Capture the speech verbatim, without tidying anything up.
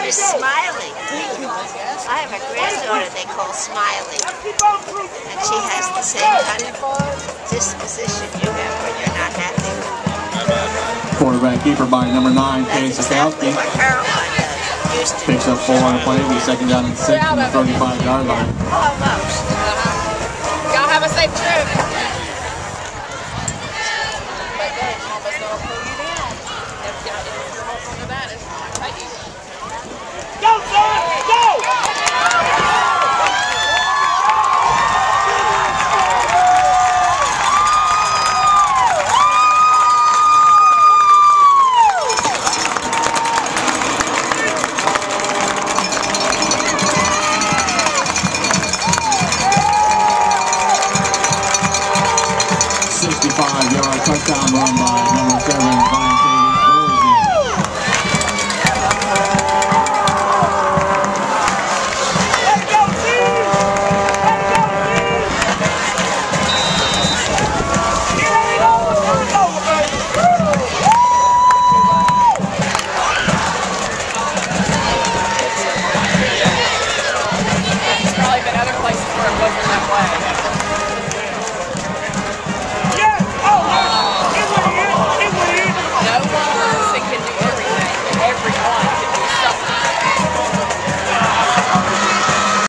is Smiley. I have a granddaughter they call Smiley, and she has the same kind of disposition you have when you're not happy. Quarterback keeper by number nine, Kay Sikowski. Picks up four on the play, with second down and six from the thirty-five yard line. Almost.